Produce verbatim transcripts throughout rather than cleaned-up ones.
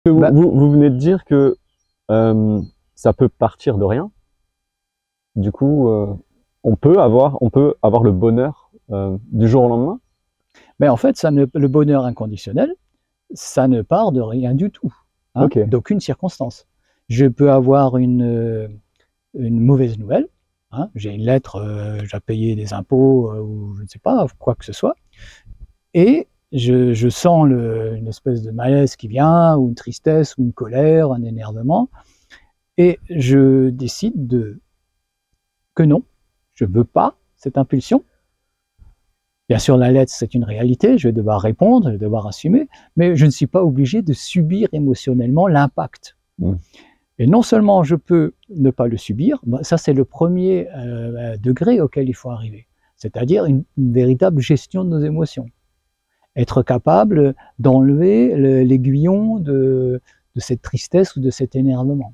Vous, Bah, vous, vous venez de dire que euh, ça peut partir de rien. Du coup, euh, on peut avoir, on peut avoir le bonheur euh, du jour au lendemain. mais en fait, ça ne, le bonheur inconditionnel, ça ne part de rien du tout, hein, Ok. d'aucune circonstance. Je peux avoir une, euh, une mauvaise nouvelle, hein, j'ai une lettre, euh, j'ai payé des impôts, euh, ou je ne sais pas, quoi que ce soit, et je, je sens le, une espèce de malaise qui vient, ou une tristesse, ou une colère, un énervement, et je décide de, que non, je ne veux pas cette impulsion. Bien sûr, la lettre, c'est une réalité, je vais devoir répondre, je vais devoir assumer, mais je ne suis pas obligé de subir émotionnellement l'impact. Mmh. Et non seulement je peux ne pas le subir, ça c'est le premier euh, degré auquel il faut arriver, c'est-à-dire une, une véritable gestion de nos émotions. Être capable d'enlever l'aiguillon de, de cette tristesse ou de cet énervement.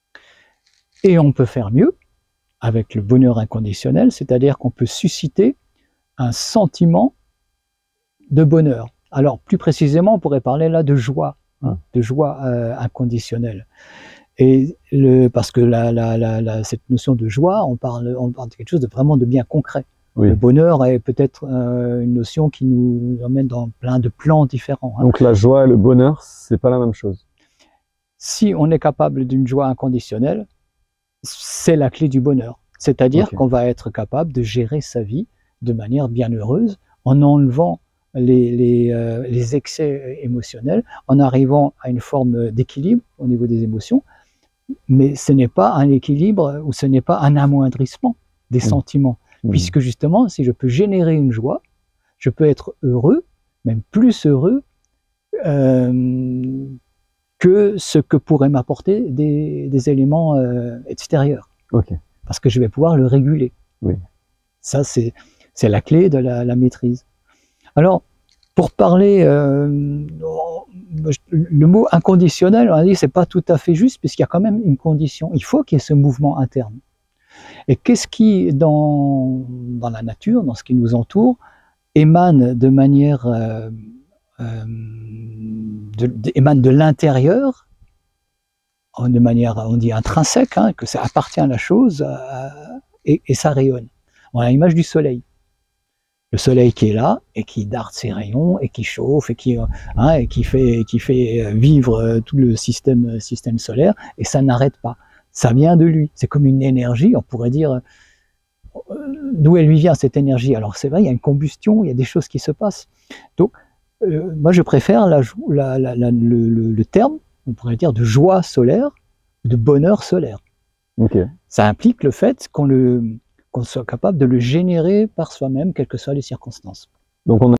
Et on peut faire mieux avec le bonheur inconditionnel, c'est-à-dire qu'on peut susciter un sentiment de bonheur. Alors, plus précisément, on pourrait parler là de joie, hein, de joie euh, inconditionnelle. Et le, parce que la, la, la, la, cette notion de joie, on parle, on parle de quelque chose de vraiment de bien concret. Oui. Le bonheur est peut-être euh, une notion qui nous emmène dans plein de plans différents. Hein. Donc la joie et le bonheur, c'est pas la même chose. Si on est capable d'une joie inconditionnelle, c'est la clé du bonheur. C'est-à-dire okay. qu'on va être capable de gérer sa vie de manière bien heureuse en enlevant les, les, euh, les excès émotionnels, en arrivant à une forme d'équilibre au niveau des émotions, mais ce n'est pas un équilibre ou ce n'est pas un amoindrissement des mmh. sentiments, mmh. puisque justement, si je peux générer une joie, je peux être heureux, même plus heureux euh, que ce que pourraient m'apporter des, des éléments euh, extérieurs, okay. parce que je vais pouvoir le réguler. Oui. Ça, c'est c'est la clé de la, la maîtrise. Alors, pour parler, euh, le mot inconditionnel, on a dit c'est pas tout à fait juste, puisqu'il y a quand même une condition. Il faut qu'il y ait ce mouvement interne. Et qu'est-ce qui, dans, dans la nature, dans ce qui nous entoure, émane de manière, euh, euh, de, de, émane de l'intérieur, de manière, on dit intrinsèque, hein, que ça appartient à la chose, euh, et, et ça rayonne. On a l'image du soleil. Le soleil qui est là et qui darde ses rayons et qui chauffe et qui, hein, et qui, fait, qui fait vivre tout le système, système solaire, et ça n'arrête pas. Ça vient de lui. C'est comme une énergie, on pourrait dire d'où elle lui vient cette énergie. Alors c'est vrai, il y a une combustion, il y a des choses qui se passent. Donc euh, moi je préfère la, la, la, la, le, le, le terme, on pourrait dire de joie solaire, de bonheur solaire. Okay. Ça implique le fait qu'on le qu'on soit capable de le générer par soi-même, quelles que soient les circonstances. Donc on a